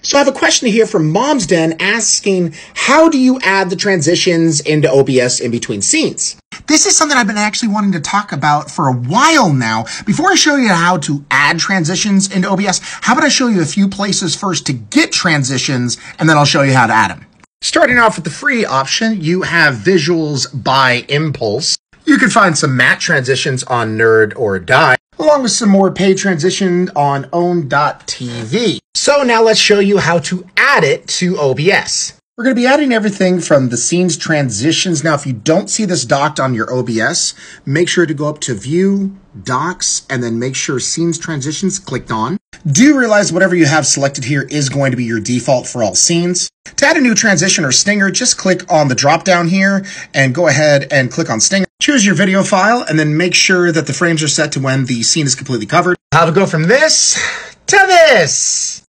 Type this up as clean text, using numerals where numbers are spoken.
So I have a question here from Mom's Den asking, how do you add the transitions into OBS in between scenes? This is something I've been actually wanting to talk about for a while now. Before I show you how to add transitions into OBS, how about I show you a few places first to get transitions, and then I'll show you how to add them. Starting off with the free option, you have Visuals by Impulse. You can find some matte transitions on Nerd or Die, along with some more paid transition on Own.tv. So now let's show you how to add it to OBS. We're going to be adding everything from the scenes transitions. Now, if you don't see this docked on your OBS, make sure to go up to View, Docks, and then make sure Scenes Transitions clicked on. Do realize whatever you have selected here is going to be your default for all scenes. To add a new transition or stinger, just click on the drop down here and go ahead and click on stinger. Choose your video file and then make sure that the frames are set to when the scene is completely covered. How to go from this to this.